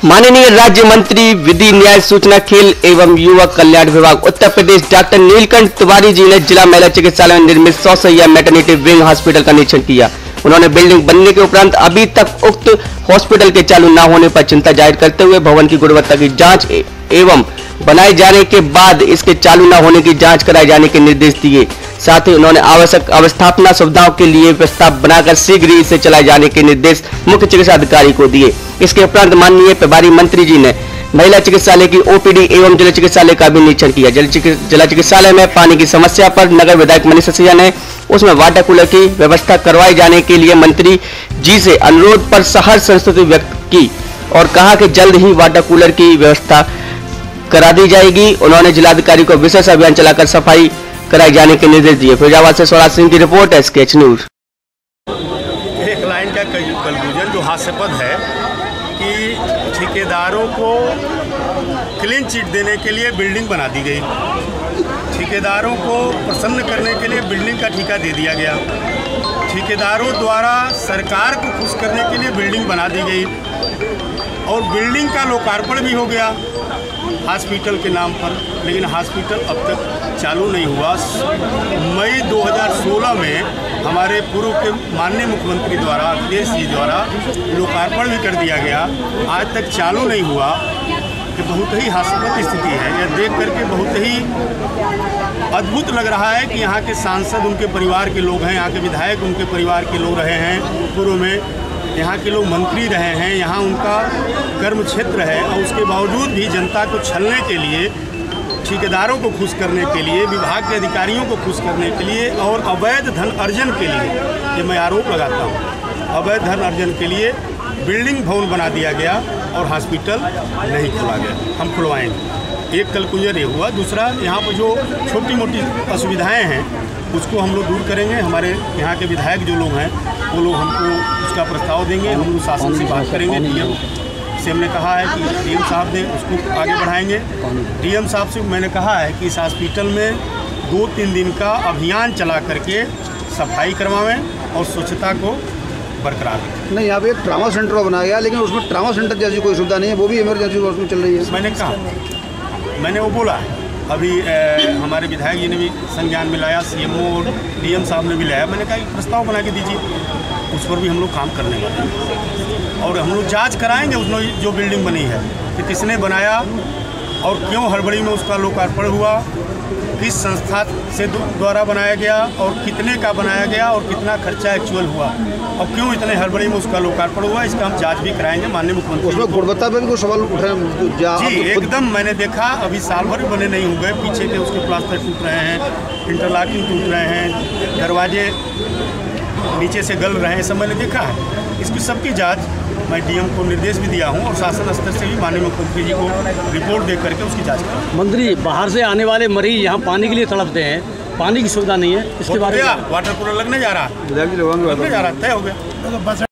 माननीय राज्य मंत्री विधि न्याय सूचना खेल एवं युवा कल्याण विभाग उत्तर प्रदेश डॉक्टर नीलकंठ तिवारी जी ने जिला महिला चिकित्सालय में निर्मित 100 शैय्या मैटरनिटी विंग हॉस्पिटल का निरीक्षण किया। उन्होंने बिल्डिंग बनने के उपरांत अभी तक उक्त हॉस्पिटल के चालू न होने पर चिंता जाहिर करते हुए भवन की गुणवत्ता की जांच एवं बनाए जाने के बाद इसके चालू न होने की जांच कराए जाने के निर्देश दिए। साथ ही उन्होंने आवश्यक अवस्थापना सुविधाओं के लिए प्रस्ताव बनाकर शीघ्र ही इसे चलाए जाने के निर्देश मुख्य चिकित्सा अधिकारी को दिए। इसके उपरांत माननीय प्रभारी मंत्री जी ने महिला चिकित्सालय की ओपीडी एवं जिला चिकित्सालय का भी निरीक्षण किया। जिला चिकित्सालय में पानी की समस्या पर नगर विधायक मनीष सिसोदिया ने उसमें वाटर कूलर की व्यवस्था करवाए जाने के लिए मंत्री जी से अनुरोध पर सहर्ष संस्तुति व्यक्त की और कहा कि जल्द ही वाटर कूलर की व्यवस्था करा दी जाएगी। उन्होंने जिलाधिकारी को विशेष अभियान चलाकर सफाई कराए जाने के निर्देश दिए। फिरोजाबाद से स्वराज सिंह की रिपोर्ट है, स्केच न्यूज। एक लाइन का कंक्लूजन जो हास्यास्पद है कि ठेकेदारों को क्लीन चिट देने के लिए बिल्डिंग बना दी गई, ठेकेदारों को प्रसन्न करने के लिए बिल्डिंग का ठेका दे दिया गया, ठेकेदारों द्वारा सरकार को खुश करने के लिए बिल्डिंग बना दी गई और बिल्डिंग का लोकार्पण भी हो गया हॉस्पिटल के नाम पर। लेकिन हॉस्पिटल अब तक चालू नहीं हुआ। मई 2016 में हमारे पूर्व के माननीय मुख्यमंत्री द्वारा अखिलेश जी द्वारा लोकार्पण भी कर दिया गया, आज तक चालू नहीं हुआ। कि बहुत ही हास्यास्पद स्थिति है। यह देख करके बहुत ही अद्भुत लग रहा है कि यहाँ के सांसद उनके परिवार के लोग हैं, यहाँ के विधायक उनके परिवार के लोग रहे हैं, पूर्व में यहाँ के लोग मंत्री रहे हैं, यहाँ उनका कर्म क्षेत्र है और उसके बावजूद भी जनता को छलने के लिए, ठेकेदारों को खुश करने के लिए, विभाग के अधिकारियों को खुश करने के लिए और अवैध धन अर्जन के लिए, ये मैं आरोप लगाता हूँ, अवैध धन अर्जन के लिए बिल्डिंग भवन बना दिया गया और हॉस्पिटल नहीं खोला गया। हम खुलवाएंगे। एक कंक्लूजन ये हुआ। दूसरा, यहाँ पर जो छोटी मोटी असुविधाएं हैं उसको हम लोग दूर करेंगे। हमारे यहाँ के विधायक जो लोग हैं वो लोग हमको उसका प्रस्ताव देंगे, हम लोग शासन से बात करेंगे। डीएम से हमने कहा है कि डीएम साहब ने उसको आगे बढ़ाएंगे। डीएम साहब से मैंने कहा है कि इस हॉस्पिटल में 2-3 दिन का अभियान चला करके सफाई करवाएं और स्वच्छता को बरकरार रखें। नहीं, यहाँ पे एक ट्रामा सेंटर बनाया गया, लेकिन उसमें ट्रामा सेंटर जैसी कोई सुविधा नहीं है, वो भी इमरजेंसी उसमें चल रही है। मैंने कहा, मैंने वो बोला है। अभी हमारे विधायक जी ने भी संज्ञान में लाया, सीएमओ और डीएम साहब ने भी लाया। मैंने कहा कि प्रस्ताव बना के दीजिए, उस पर भी हम लोग काम करने वाले हैं और हम लोग जांच कराएंगे उसमें जो बिल्डिंग बनी है कि किसने बनाया और क्यों हड़बड़ी में उसका लोकार्पण हुआ, किस संस्था से द्वारा बनाया गया और कितने का बनाया गया और कितना खर्चा एक्चुअल हुआ और क्यों इतने हड़बड़ी में उसका लोकार्पण हुआ। इसका हम जांच भी कराएंगे माननीय मुख्यमंत्री। उसमें गुणवत्ता पर भी कोई सवाल उठ रहे हैं जी, एकदम। मैंने देखा अभी साल भर बने नहीं हुए, पीछे के उसके प्लास्टर टूट रहे हैं, इंटरलॉकिंग टूट रहे हैं, दरवाजे नीचे से गल रहे हैं, सब मैंने देखा है। इसकी सबकी जाँच मैं डीएम को निर्देश भी दिया हूं और शासन स्तर से भी माननीय मुख्यमंत्री जी को रिपोर्ट दे करके उसकी जांच करें। मंत्री, बाहर से आने वाले मरीज यहाँ पानी के लिए तड़पते हैं, पानी की सुविधा नहीं है, इसके बारे में वाटर कूलर लगने जा रहा है, तय हो गया।